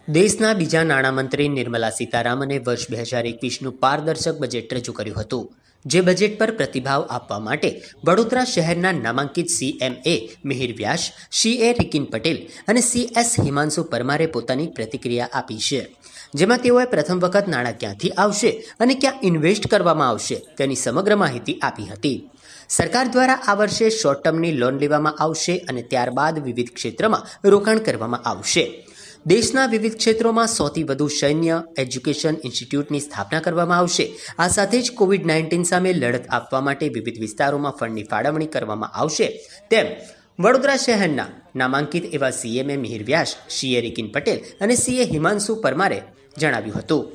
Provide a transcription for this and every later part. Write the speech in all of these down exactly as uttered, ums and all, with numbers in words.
દેશના બીજા નાણામંત્રી નિર્મલા સીતારામને વર્ષ બે હજાર એકવીસનું પારદર્શક બજેટ રજૂ કર્યું હતું, જે બજેટ પર પ્રતિભાવ આપવા માટે વડોદરા શહેરના નામાંકિત સીએમએ મિહિર વ્યાસ, સીએ રિકિન પટેલ અને સીએસ હિમાંશુ પરમારે પોતાની પ્રતિક્રિયા આપી છે, જેમાં તેઓએ પ્રથમ વખત નાણાં ક્યાંથી આવશે અને ક્યાં ઇન્વેસ્ટ કરવામાં આવશે તેની સમગ્ર માહિતી આપી હતી। સરકાર દ્વારા આ વર્ષે શોર્ટ ટર્મની લોન લેવામાં આવશે અને ત્યારબાદ વિવિધ ક્ષેત્રમાં રોકાણ કરવામાં આવશે। દેશના વિવિધ ક્ષેત્રોમાં સૌથી વધુ સૈન્ય એજ્યુકેશન ઇન્સ્ટિટ્યૂટની સ્થાપના કરવામાં આવશે। આ સાથે જ કોવિડ નાઇન્ટીન સામે લડત આપવા માટે વિવિધ વિસ્તારોમાં ફંડની ફાળવણી કરવામાં આવશે, તેમ વડોદરા શહેરના નામાંકિત એવા સીએમએ મિહિર વ્યાસ, સીએ રિકિન પટેલ અને સીએ હિમાંશુ પરમારે જણાવ્યું હતું।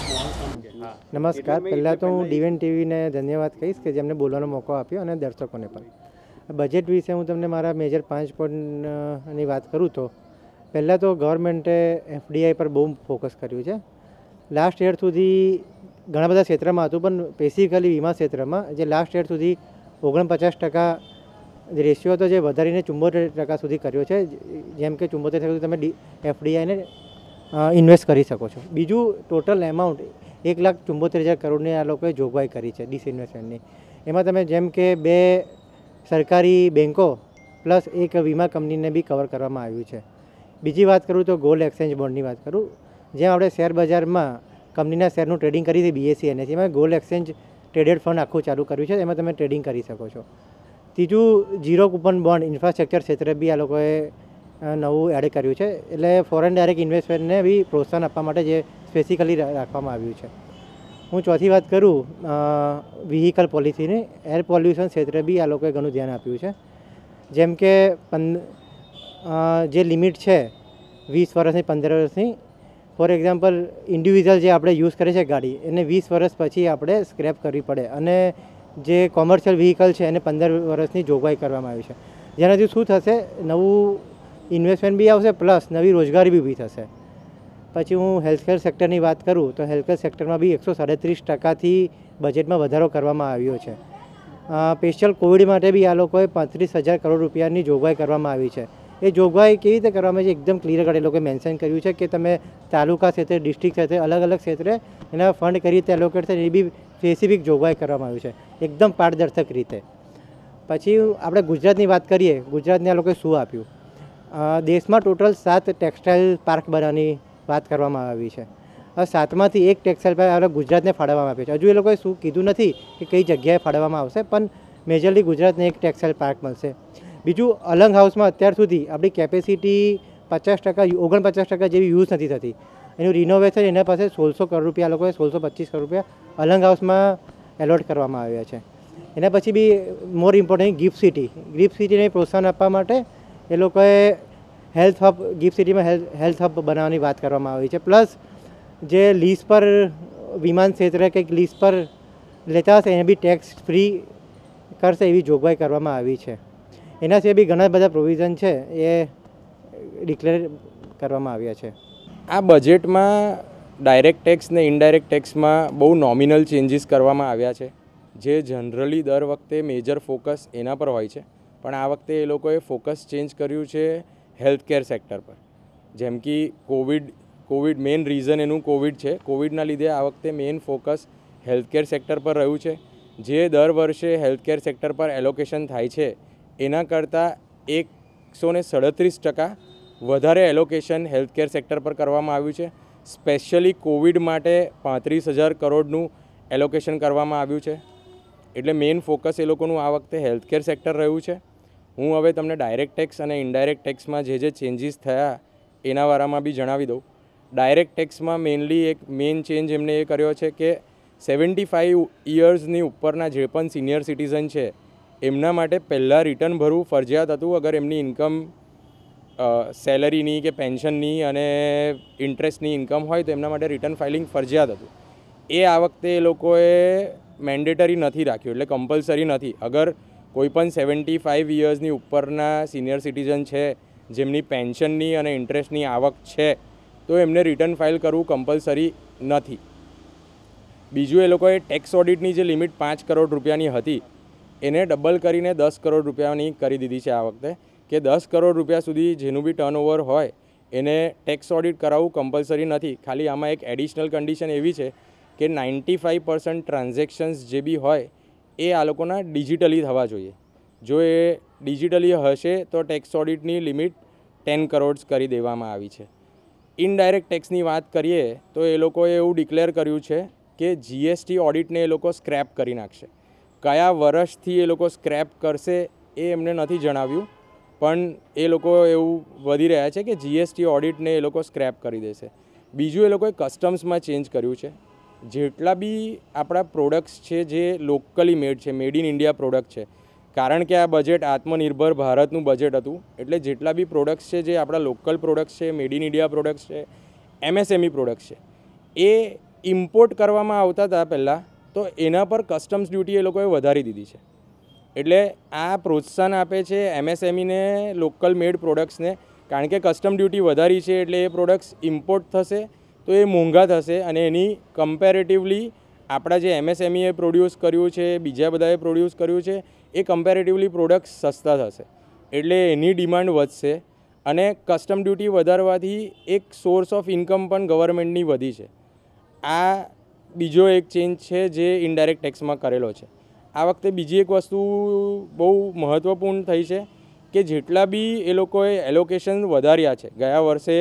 નમસ્કાર, પહેલાં તો હું ડીવેન ટીવીને ધન્યવાદ કહીશ કે જેમને બોલવાનો મોકો આપ્યો અને દર્શકોને પણ। બજેટ વિશે હું તમને મારા મેજર પાંચ પોઈન્ટની વાત કરું તો પહેલાં તો ગવર્મેન્ટે એફડીઆઈ પર બહુ ફોકસ કર્યું છે। લાસ્ટ યર સુધી ઘણા બધા ક્ષેત્રમાં હતું, પણ સ્પેસિફિકલી વીમા ક્ષેત્રમાં જે લાસ્ટ યર સુધી ઓગણપચાસ ટકા જે રેશિયો હતો જે વધારીને ચુંબોતેર ટકા સુધી કર્યો છે, જેમ કે ચુંબોતેર ટકા સુધી તમે ડી એફડીઆઈને ઇન્વેસ્ટ કરી શકો છો। બીજું, ટોટલ એમાઉન્ટ એક લાખ ચુંબોતેર હજાર કરોડની આ લોકોએ જોગવાઈ કરી છે ડિસઇન્વેસ્ટમેન્ટની। એમાં તમે જેમ કે બે સરકારી બેન્કો પ્લસ એક વીમા કંપનીને બી કવર કરવામાં આવ્યું છે। બીજી વાત કરું તો ગોલ્ડ એક્સચેન્જ બોન્ડની વાત કરું, જેમ આપણે શેર બજારમાં કંપનીના શેરનું ટ્રેડિંગ કરી હતી બીએસસી એનએસસી, એમાં ગોલ્ડ એક્સચેન્જ ટ્રેડેડ ફંડ આખું ચાલુ કર્યું છે, એમાં તમે ટ્રેડિંગ કરી શકો છો। ત્રીજું, ઝીરો કૂપન બોન્ડ ઇન્ફ્રાસ્ટ્રક્ચર ક્ષેત્રે બી આ લોકોએ નવું એડ કર્યું છે, એટલે ફોરેન ડાયરેક્ટ ઇન્વેસ્ટમેન્ટને બી પ્રોત્સાહન આપવા માટે જે સ્પેસિફિકલી રાખવામાં આવ્યું છે। હું ચોથી વાત કરું વ્હીકલ પોલિસીની, એર પોલ્યુશન ક્ષેત્રે બી આ લોકોએ ઘણું ધ્યાન આપ્યું છે, જેમ કે પંદ જે લિમિટ છે વીસ વર્ષની પંદર વર્ષની, ફોર એક્ઝામ્પલ ઇન્ડિવિજ્યુઅલ જે આપણે યુઝ કરીએ છીએ ગાડી, એને વીસ વર્ષ પછી આપણે સ્ક્રેપ કરવી પડે, અને જે કોમર્શિયલ વ્હીકલ છે એને પંદર વર્ષની જોગવાઈ કરવામાં આવી છે, જેનાથી શું થશે, નવું ઇન્વેસ્ટમેન્ટ બી આવશે પ્લસ નવી રોજગારી બી ઊભી થશે। પછી હું હેલ્થકેર સેક્ટરની વાત કરું તો હેલ્થકેર સેક્ટરમાં બી એકસો સાડત્રીસ ટકાથી બજેટમાં વધારો કરવામાં આવ્યો છે। સ્પેશિયલ કોવિડ માટે બી આ લોકોએ પાંત્રીસ હજાર કરોડ રૂપિયાની જોગવાઈ કરવામાં આવી છે। એ જોગવાઈ કેવી રીતે કરવામાં આવી છે, એકદમ ક્લિયર કટ એ લોકોએ મેન્શન કર્યું છે કે તમે તાલુકા ક્ષેત્રે, ડિસ્ટ્રિક્ટ ક્ષેત્રે, અલગ અલગ ક્ષેત્રે એના ફંડ કઈ રીતે એલોકેટ થાય એ બી સ્પેસિફિક જોગવાઈ કરવામાં આવ્યું છે, એકદમ પારદર્શક રીતે। પછી આપણે ગુજરાતની વાત કરીએ, ગુજરાતને આ લોકોએ શું આપ્યું, દેશમાં ટોટલ સાત ટેક્સટાઇલ પાર્ક બનાવવાની વાત કરવામાં આવી છે। હવે સાતમાંથી એક ટેક્સટાઇલ પાર્ક ગુજરાતને ફાળવવામાં આવ્યો છે। હજુ એ લોકોએ શું કીધું નથી કે કઈ જગ્યાએ ફાળવવામાં આવશે, પણ મેજરલી ગુજરાતને એક ટેક્સટાઇલ પાર્ક મળશે। બીજું, અલંગ હાઉસમાં અત્યાર સુધી આપણી કેપેસિટી પચાસ ટકા ઓગણપચાસ ટકા જેવી યુઝ નથી થતી, એનું રિનોવેશન એના પાસે સોળસો કરોડ રૂપિયા લોકોએ સોળસો પચીસ કરોડ રૂપિયા અલંગ હાઉસમાં એલોટ કરવામાં આવ્યા છે। એના પછી બી more important gift city, gift સિટીને પ્રોત્સાહન આપવા માટે એ લોકોએ હેલ્થ હબ, ગિફ્ટ સિટીમાં હેલ્થ હેલ્થ હબ બનાવવાની વાત કરવામાં આવી છે, પ્લસ જે લીઝ પર વિમાન ક્ષેત્રે કંઈક લીઝ પર લેતા હશે એને બી ટેક્સ ફ્રી કરશે એવી જોગવાઈ કરવામાં આવી છે। એના સિવાય બી ઘણા બધા પ્રોવિઝન છે એ ડિક્લેર કરવામાં આવ્યા છે। આ બજેટમાં ડાયરેક્ટ ટેક્સ ને ઇનડાયરેક્ટ ટેક્સમાં બહુ નોમિનલ ચેન્જીસ કરવામાં આવ્યા છે, જે જનરલી દર વખતે મેજર ફોકસ એના પર હોય છે, પણ આ વખતે એ લોકોએ ફોકસ ચેન્જ કર્યું છે હેલ્થકેર સેક્ટર પર। જેમ કે કોવિડ કોવિડ મેઇન રીઝન એનું કોવિડ છે, કોવિડના લીધે આ વખતે મેઇન ફોકસ હેલ્થકેર સેક્ટર પર રહ્યું છે। જે દર વર્ષે હેલ્થકેર સેક્ટર પર એલોકેશન થાય છે એના કરતાં એકસો ને સડત્રીસ ટકા વધારે એલોકેશન હેલ્થકેર સેક્ટર પર કરવામાં આવ્યું છે। સ્પેશિયલી કોવિડ માટે પાંત્રીસ હજાર કરોડનું એલોકેશન કરવામાં આવ્યું છે, એટલે મેઇન ફોકસ એ લોકોનું આ વખતે હેલ્થકેર સેક્ટર રહ્યું છે। હું હવે તમને ડાયરેક્ટ ટેક્સ અને ઇનડાયરેક્ટ ટેક્સમાં જે જે ચેન્જીસ થયા એના વારામાં બી જણાવી દઉં। ડાયરેક્ટ ટેક્સમાં મેઇનલી એક મેઇન ચેન્જ એમને એ કર્યો છે કે સેવન્ટી ફાઇવ ઇયર્સની ઉપરના જે પણ સિનિયર સિટીઝન છે એમના માટે પહેલાં રિટર્ન ભરવું ફરજિયાત હતું, અગર એમની ઇન્કમ સેલરીની કે પેન્શનની અને ઇન્ટરેસ્ટની ઇન્કમ હોય તો એમના માટે રિટર્ન ફાઇલિંગ ફરજિયાત હતું। એ આ વખતે એ લોકોએ મેન્ડેટરી નથી રાખ્યું, એટલે કમ્પલસરી નથી। અગર કોઈ પણ સેવન્ટી ફાઇવ ઇયર્સની ઉપરના સિનિયર સિટીઝન છે જેમની પેન્શનની અને ઇન્ટરેસ્ટની આવક છે તો એમને રિટર્ન ફાઇલ કરવું કમ્પલસરી નથી। બીજું, એ લોકોએ ટેક્સ ઓડિટની જે લિમિટ પાંચ કરોડ રૂપિયાની હતી એને ડબલ કરીને દસ કરોડ રૂપિયાની કરી દીધી છે આ વખતે, કે દસ કરોડ રૂપિયા સુધી જેનું બી ટર્નઓવર હોય એને ટેક્સ ઓડિટ કરાવવું કમ્પલસરી નથી. ખાલી આમાં એક એડિશનલ કન્ડિશન એવી છે કે નાઇન્ટી ફાઇવ પર્સન્ટ ટ્રાન્ઝેક્શન્સ જે બી હોય એ આ લોકોના ડિજિટલી થવા જોઈએ. જો એ ડિજિટલી હશે તો ટેક્સ ઓડિટની લિમિટ ટેન કરોડ્સ કરી દેવામાં આવી છે. ઇનડાયરેક્ટ ટેક્સની વાત કરીએ તો એ લોકોએ એવું ડિક્લેર કર્યું છે કે જીએસટી ઓડિટને એ લોકો સ્ક્રેપ કરી નાખશે. કયા વર્ષથી એ લોકો સ્ક્રેપ કરશે એ એમને નથી જણાવ્યું, પણ એ લોકો એવું વધી રહ્યા છે કે જીએસટી ઓડિટને એ લોકો સ્ક્રેપ કરી દેશે. બીજું એ લોકોએ કસ્ટમ્સમાં ચેન્જ કર્યું છે. જેટલા બી આપણા પ્રોડક્ટ્સ છે જે લોકલી મેડ છે, મેડ ઇન ઇન્ડિયા પ્રોડક્ટ છે, કારણ કે આ બજેટ આત્મનિર્ભર ભારતનું બજેટ હતું, એટલે જેટલા બી પ્રોડક્ટ્સ છે જે આપણા લોકલ પ્રોડક્ટ્સ છે, મેડ ઇન ઇન્ડિયા પ્રોડક્ટ્સ છે, એમએસએમઈ પ્રોડક્ટ્સ છે, એ ઇમ્પોર્ટ કરવામાં આવતા હતા પહેલાં, તો એના પર કસ્ટમ્સ ડ્યુટી એ લોકોએ વધારી દીધી છે. એટલે આ પ્રોત્સાહન આપે છે એમએસએમઈને, લોકલ મેડ પ્રોડક્ટ્સને, કારણ કે કસ્ટમ ડ્યુટી વધારી છે એટલે એ પ્રોડક્ટ્સ ઇમ્પોર્ટ થશે તો એ મોંઘા થશે અને એની કમ્પેરેટિવલી આપણા જે એમએસએમઈએ પ્રોડ્યુસ કર્યું છે, બીજા બધાએ પ્રોડ્યુસ કર્યું છે, એ કમ્પેરેટિવલી પ્રોડક્ટ્સ સસ્તા થશે એટલે એની ડિમાન્ડ વધશે. અને કસ્ટમ ડ્યુટી વધારવાથી એક સોર્સ ઓફ ઇન્કમ પણ ગવર્મેન્ટની વધી છે. આ બીજો એક ચેન્જ છે જે ઇનડાયરેક્ટ ટેક્સમાં કરેલો છે. આ વખતે બીજી એક વસ્તુ બહુ મહત્ત્વપૂર્ણ થઈ છે કે જેટલા બી એ લોકોએ એલોકેશન વધાર્યા છે, ગયા વર્ષે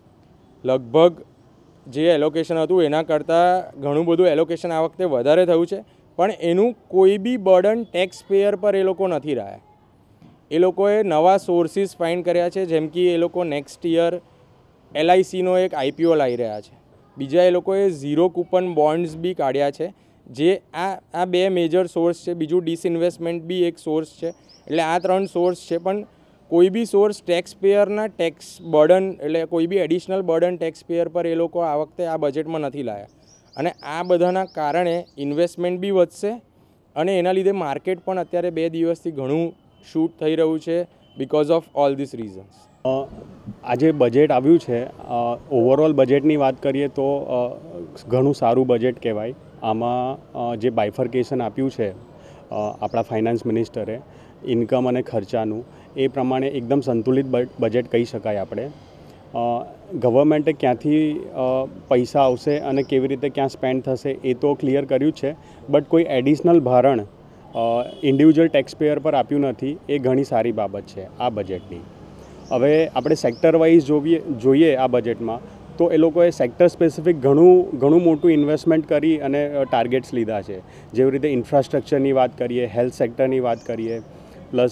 લગભગ જે એલોકેશન હતું એના કરતાં ઘણું બધું એલોકેશન આ વખતે વધારે થયું છે, પણ એનું કોઈ બી બર્ડન ટેક્સ પેયર પર એ લોકો નથી રહ્યા. એ લોકોએ નવા સોર્સિસ ફાઇન્ડ કર્યા છે, જેમ કે એ લોકો નેક્સ્ટ યર એલઆઈસીનો એક આઈપીઓ લાવી રહ્યા છે. બીજા એ લોકોએ ઝીરો કૂપન બોન્ડ્સ બી કાઢ્યા છે, જે આ આ બે મેજર સોર્સ છે. બીજું ડિસઇન્વેસ્ટમેન્ટ બી એક સોર્સ છે. એટલે આ ત્રણ સોર્સ છે, પણ કોઈ બી સોર્સ ટેક્સ પેયરના ટેક્સ બર્ડન એટલે કોઈ બી એડિશનલ બર્ડન ટેક્સ પેયર પર એ લોકો આ વખતે આ બજેટમાં નથી લાવ્યા. અને આ બધાના કારણે ઇન્વેસ્ટમેન્ટ બી વધશે અને એના લીધે માર્કેટ પણ અત્યારે બે દિવસથી ઘણું શૂટ થઈ રહ્યું છે because of all this reasons. આજે બજેટ આવ્યું છે, ઓવરઓલ બજેટની વાત કરીએ તો ઘણું સારું બજેટ કહેવાય. આમાં જે બાયફર્કેશન આપ્યું છે આપણા ફાઇનાન્સ મિનિસ્ટરે ઇન્કમ અને ખર્ચાનું, એ પ્રમાણે એકદમ સંતુલિત બજેટ કહી શકાય આપણે. ગવર્મેન્ટે ક્યાંથી પૈસા આવશે અને કેવી રીતે ક્યાં સ્પેન્ડ થશે એ તો ક્લિયર કર્યું છે, બટ કોઈ એડિશનલ ભારણ ઇન્ડિવિજ્યુઅલ ટેક્સ પેયર પર આપ્યું નથી. એ ઘણી સારી બાબત છે આ બજેટની. હવે આપણે સેક્ટર વાઇઝ જોઈએ જોઈએ આ બજેટમાં તો એ લોકોએ સેક્ટર સ્પેસિફિક ઘણું ઘણું મોટું ઇન્વેસ્ટમેન્ટ કરી અને ટાર્ગેટ્સ લીધા છે. જેવી રીતે ઇન્ફ્રાસ્ટ્રક્ચરની વાત કરીએ, હેલ્થ સેક્ટરની વાત કરીએ, પ્લસ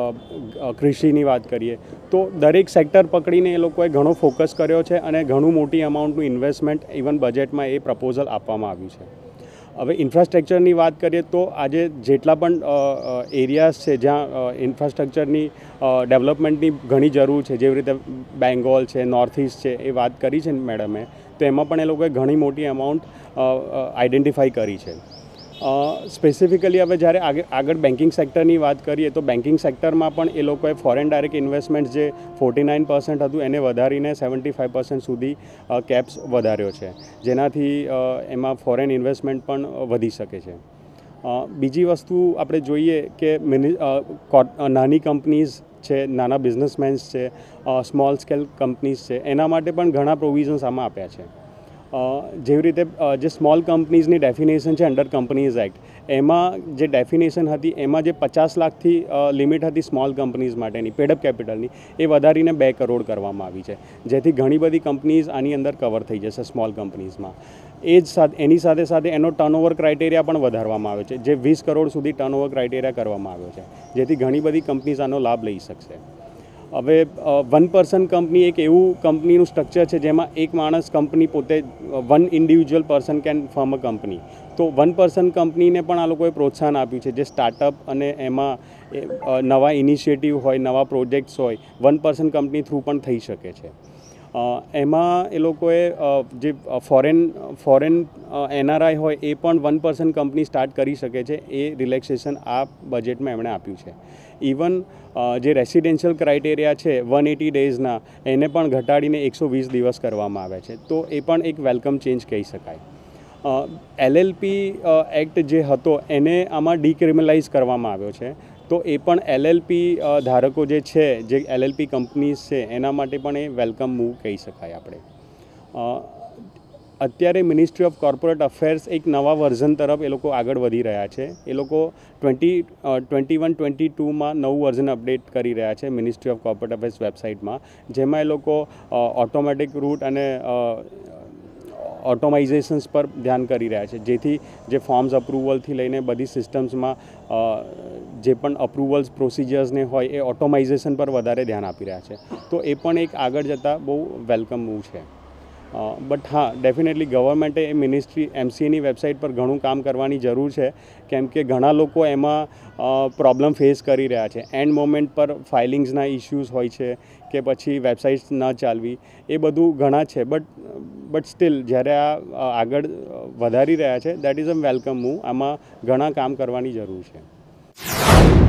કૃષિની વાત કરીએ, તો દરેક સેક્ટર પકડીને એ લોકોએ ઘણો ફોકસ કર્યો છે અને ઘણું મોટી અમાઉન્ટનું ઇન્વેસ્ટમેન્ટ ઇવન બજેટમાં એ પ્રપોઝલ આપવામાં આવ્યું છે. હવે ઇન્ફ્રાસ્ટ્રક્ચરની વાત કરીએ તો આજે જેટલા પણ એરિયાઝ છે જ્યાં ઇન્ફ્રાસ્ટ્રક્ચરની ડેવલપમેન્ટની ઘણી જરૂર છે, જેવી રીતે બેંગોલ છે, નોર્થ ઇસ્ટ છે, એ વાત કરી છે મેડમે, તો એમાં પણ એ લોકોએ ઘણી મોટી અમાઉન્ટ આઈડેન્ટિફાઈ કરી છે. સ્પેસિફિકલી હવે જ્યારે આગળ આગળ બેન્કિંગ સેક્ટરની વાત કરીએ તો બેન્કિંગ સેક્ટરમાં પણ એ લોકોએ ફોરેન ડાયરેક્ટ ઇન્વેસ્ટમેન્ટ જે ફોર્ટી નાઇન પર્સન્ટ હતું એને વધારીને સેવન્ટી ફાઇવ પર્સન્ટ સુધી કેપ્સ વધાર્યો છે, જેનાથી એમાં ફોરેન ઇન્વેસ્ટમેન્ટ પણ વધી શકે છે. બીજી વસ્તુ આપણે જોઈએ કે મિનિ નાની કંપનીઝ છે, નાના બિઝનેસમેન્સ છે, સ્મોલ સ્કેલ કંપનીઝ છે, એના માટે પણ ઘણા પ્રોવિઝન્સ આમાં આપ્યા છે. જેવી રીતે જે સ્મોલ કંપનીઝની ડેફિનેશન છે અંડર કંપનીઝ એક્ટ, એમાં જે ડેફિનેશન હતી એમાં જે પચાસ લાખથી લિમિટ હતી સ્મોલ કંપનીઝ માટેની પેડઅપ કેપિટલની, એ વધારીને બે કરોડ કરવામાં આવી છે, જેથી ઘણી બધી કંપનીઝ આની અંદર કવર થઈ જશે સ્મોલ કંપનીઝમાં. એ જ સાથે એની સાથે સાથે એનો ટર્નઓવર ક્રાઇટેરિયા પણ વધારવામાં આવ્યો છે, જે વીસ કરોડ સુધી ટર્નઓવર ક્રાઇટેરિયા કરવામાં આવ્યો છે, જેથી ઘણી બધી કંપનીઝ આનો લાભ લઈ શકશે. હવે વન પર્સન કંપની એક એવું કંપનીનું સ્ટ્રક્ચર છે જેમાં એક માણસ કંપની પોતે one individual person can form a company. તો વન પર્સન કંપનીને પણ આ લોકોએ પ્રોત્સાહન આપ્યું છે, જે સ્ટાર્ટઅપ અને એમાં નવા ઇનિશિયેટિવ હોય, નવા પ્રોજેક્ટ્સ હોય, વન પર્સન કંપની થ્રુ પણ થઈ શકે છે. એમાં એ લોકોએ જે ફોરેન ફોરેન એનઆરઆઈ હોય એ પણ વન પર્સન કંપની સ્ટાર્ટ કરી શકે છે, એ રિલેક્સેશન આ બજેટમાં એમણે આપ્યું છે. ઇવન જે રેસિડેન્શિયલ ક્રાઇટેરિયા છે વન એટી ડેઝના, એને પણ ઘટાડીને એકસો વીસ દિવસ કરવામાં આવ્યા છે, તો એ પણ એક વેલકમ ચેન્જ કહી શકાય. એલએલપી એક્ટ જે હતો એને આમાં ડિક્રિમિનલાઇઝ કરવામાં આવ્યો છે, તો એ પણ એલએલપી ધારકો જે છે, જે એલએલપી કંપનીઝ છે, એના માટે પણ એ વેલકમ મૂવ કહી શકાય આપણે. અત્યારે મિનિસ્ટ્રી ઓફ કોર્પોરેટ અફેર્સ એક નવા વર્ઝન તરફ એ લોકો આગળ વધી રહ્યા છે. એ લોકો ટ્વેન્ટી ટ્વેન્ટી વન ટ્વેન્ટી ટુમાં નવું વર્ઝન અપડેટ કરી રહ્યા છે મિનિસ્ટ્રી ઓફ કોર્પોરેટ અફેર્સ વેબસાઇટમાં, જેમાં એ લોકો ઓટોમેટિક રૂટ અને ઓટોમાઇઝેશન્સ પર ધ્યાન કરી રહ્યા છે, જેથી જે ફોર્મ્સ અપ્રુવલથી લઈને બધી સિસ્ટમ્સમાં જે પણ અપ્રુવલ્સ પ્રોસિજર્સને હોય એ ઓટોમાઇઝેશન પર વધારે ધ્યાન આપી રહ્યા છે. તો એ પણ એક આગળ જતાં બહુ વેલકમ મૂવ છે. બટ હા, ડેફિનેટલી ગવર્મેન્ટે એ મિનિસ્ટ્રી એમસીએની વેબસાઇટ પર ઘણું કામ કરવાની જરૂર છે, કેમ કે ઘણા લોકો એમાં પ્રોબ્લેમ ફેસ કરી રહ્યા છે. એન્ડ મોમેન્ટ પર ફાઇલિંગ્સના ઇસ્યુઝ હોય છે કે પછી વેબસાઇટ્સ ન ચાલવી, એ બધું ઘણા છે. બટ બટ સ્ટીલ જ્યારે આ આગળ વધારી રહ્યા છે, that is a welcome move. આમાં ઘણા કામ કરવાની જરૂર છે.